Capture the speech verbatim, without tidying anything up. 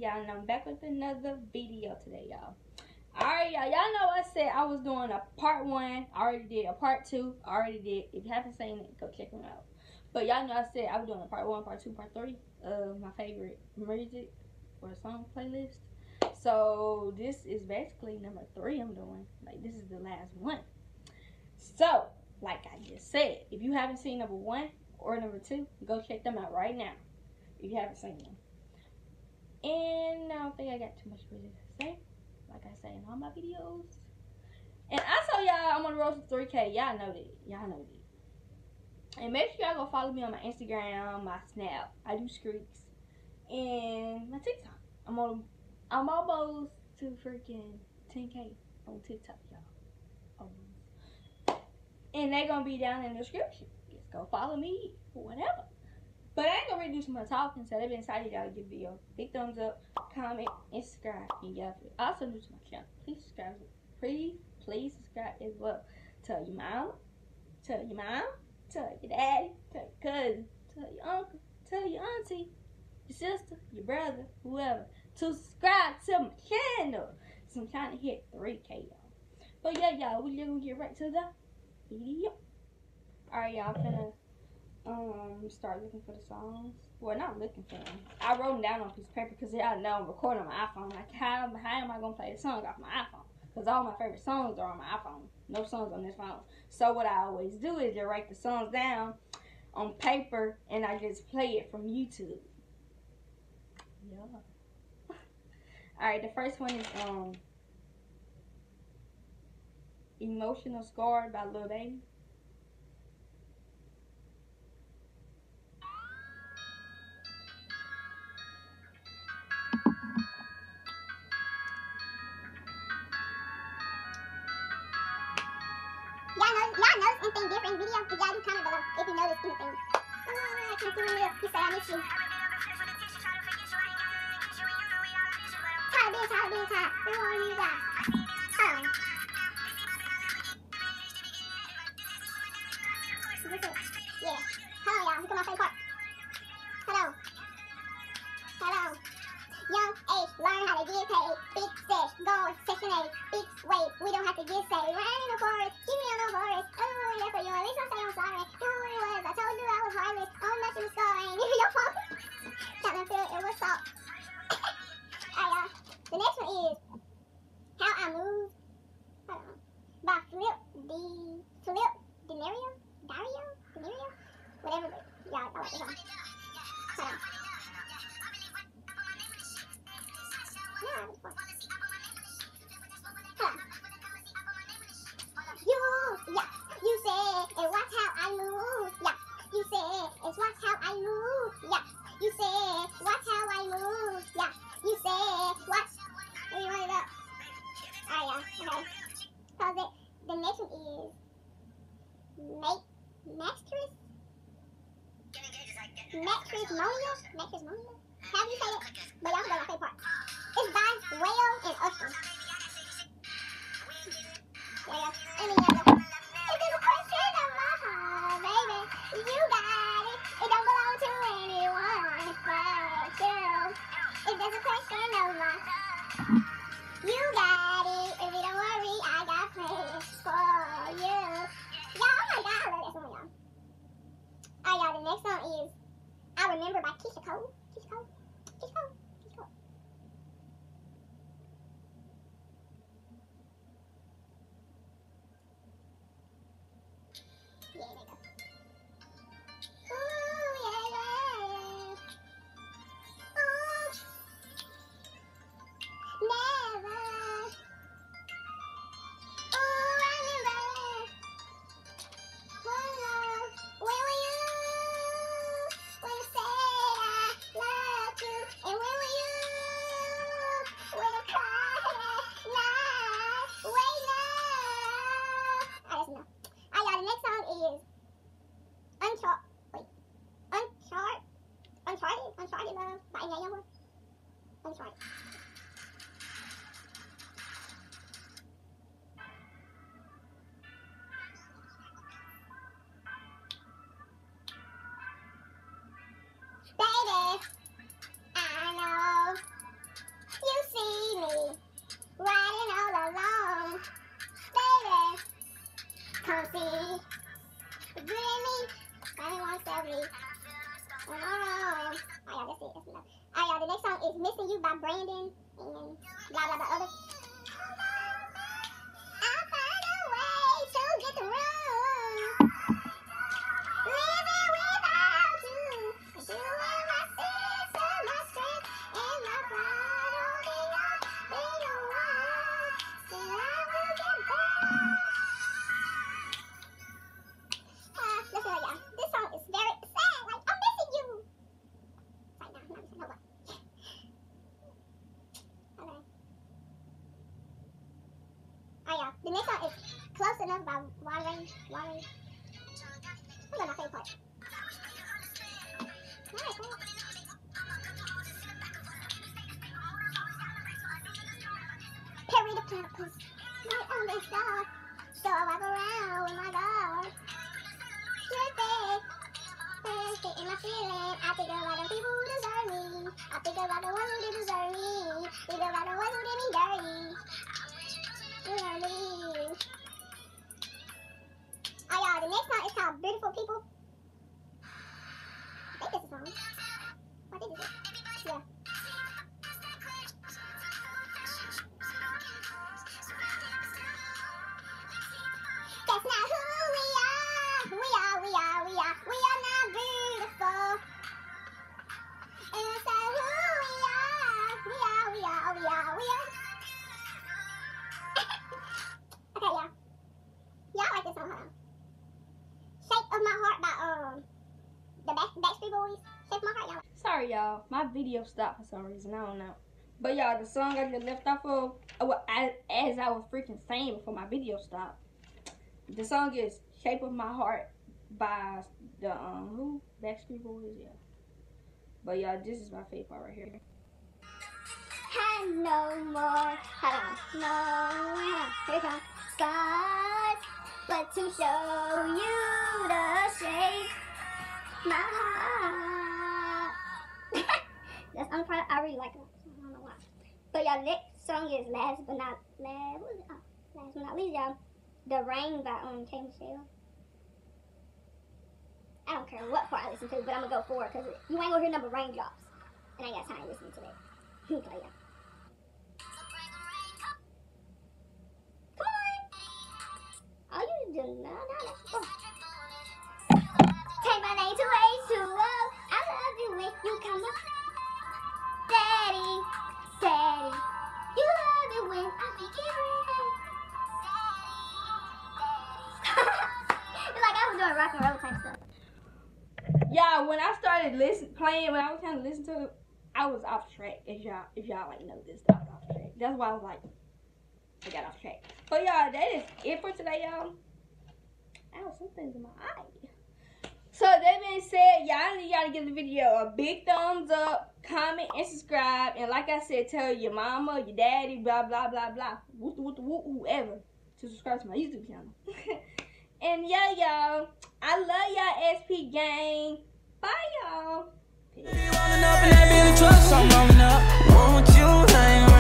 y'all, and I'm back with another video today, y'all. Alright, y'all. Y'all know I said I was doing a part one. I already did a part two. I already did. If you haven't seen it, go check them out. But y'all know I said I was doing a part one, part two, part three of my favorite music or song playlist. So this is basically number three I'm doing. Like, this is the last one. So, like I just said, if you haven't seen number one or number two, go check them out right now. If you haven't seen them. And I don't think I got too much really to say. Like I say in all my videos. And I told y'all I'm on the road to three K. Y'all know that. Y'all know that. And make sure y'all go follow me on my Instagram, my Snap. I do streaks. And my TikTok. I'm on I'm almost to freaking ten K on TikTok, y'all. Almost. And they gonna be down in the description. Just go follow me or whatever. But I ain't gonna really do some more talking, so they've been excited y'all to give the video big thumbs up, comment, and subscribe. And y'all also new to my channel. Please subscribe. Please, please subscribe as well. Tell your mom, tell your mom, tell your daddy, tell your cousin, tell your uncle, tell your auntie, your sister, your brother, whoever, to subscribe to my channel. So I'm trying to hit three K, y'all. But yeah, y'all, we just gonna get right to the video. Alright, y'all, I'm finna um start looking for the songs. Well, not looking for them. I wrote them down on a piece of paper because y'all know I'm recording on my iPhone. Like, how, how am I gonna play the song off my iPhone? Because all my favorite songs are on my iPhone. No songs on this phone. So what I always do is just write the songs down on paper and I just play it from YouTube. Yeah. Alright, the first one is um Emotional Scarred by Lil Baby. Y'all notice anything different in video? If y'all do comment below if you notice anything. Oh, I can't see real. He said I miss you. Tired, bitch, tired, bitch, tired. Who are you guys? Oh. Yeah. Hello, y'all. Look at my favorite part. Hello. Hello. Young age, learn how to get paid. Big sesh, gold, section eight, big weight. We don't have to get saved. Right in the forest, keep me on the forest. Oh, yeah, for you. At least I say I'm sorry. You know what it was. I told you I was harmless. Oh, nothing was scoring. Your fault. Got my feel it was salt. Alright, y'all. The next one is How I Move. Hold on. By Flip D. Flip Denario? Dario? Denario? Whatever, but y'all, I like this song. Hold on. You, yeah, you say, and watch how I move, yeah, you say, and watch how I move, yeah, you say, watch how I move, yeah, you say, watch, let me run it up, alright, yeah, okay, pause it. The next one is, make, Maxtris, Maxtrismonia, Maxtrismonia, how do you say it? But y'all know my favorite part. It's by Whale and Usher. Yeah, yeah. I mean, yeah, yeah. If there's a question of my heart, baby, you got it. It don't belong to anyone but you. If there's a question of my heart, you got it. If you don't worry, I got plans for you. Y'all, oh my God, I love that song, y'all. Alright, y'all, the next song is I Remember by Keyshia Cole. Keyshia Cole? Keyshia Cole? Keyshia Cole. Yeah, there you go. Ooh, yeah, yeah, yeah. Ooh. Never. Ooh, I remember. Oh, love. Where were you when I said I loved you? And where were you when I cried at night? Wait, no. I just know. Alright, y'all, the next song is Uncharted. Wait. Uncharted. Uncharted. Uncharted Love by Naomi. Uncharted. Baby, I know come see. The good in me, I didn't want to sell me. Oh, alright, y'all, that's it. That's enough. Alright, y'all, the next song is Missing You by Brandon and blah, blah, blah, others. I'll find a way to get the room. Living without you. You are my sister, my strength, and my pride. Only your little one. Still, I will get back. Uh, listen, y'all. This song is very sad. Like, I'm missing you. Like, no, no, no, what? Okay. Oh, yeah. The next song is Close Enough by Water. Water. What's my favorite part? Nice, cool. Perry the platypus, right on the star. So I walk around with my dog. Perfect, perfect in my feeling. I think about the people who deserve me. I think about the ones who didn't deserve me. Think about the ones who did me dirty. Dirty. Oh, y'all, the next song is called Beautiful People. I think this is a song. I think this is. Yeah. That's not who we are. We are, we are, we are. We are not beautiful. And that's not who we are. We are, we are, we are, we are. Okay, y'all. Y'all like this song, huh? Shape of My Heart by um the Back Backstreet Boys. Shape of My Heart, y'all. Sorry, y'all. My video stopped for some reason. I don't know. But y'all, the song I just left off of, well, I, as I was freaking saying before my video stopped, the song is "Shape of My Heart" by the um who Backstreet Boys, yeah. But y'all, this is my favorite part right here. I no more. Hold on. No more. Here it comes. Scars, but to show you the shape my heart. That's the only part I really like. I don't know why. But y'all, next song is last but not last. What is it? Oh, last but not least, y'all. The Rain by um K Michelle. I don't care what part I listen to, but I'm gonna go for it because you ain't gonna hear number raindrops, and I ain't got time to listen to that. Play y'all. All you do, no, no, no. Oh. Take my name to way too low. I love you when you come up. Daddy, daddy, you love it when I make it rain. It's like I was doing rock and roll type stuff. Yeah, when I started listen playing, when I was kind of listening to it, I was off track. If y'all, if y'all like know this, I was off track. That's why I was like, I got off track. But y'all, that is it for today, y'all. Ow, something's in my eye. So that being said, y'all need y'all to give the video a big thumbs up, comment, and subscribe. And like I said, tell your mama, your daddy, blah blah blah blah, woo woo woo whoever to subscribe to my YouTube channel. And yeah, y'all, I love y'all, S P gang. Bye, y'all. Peace.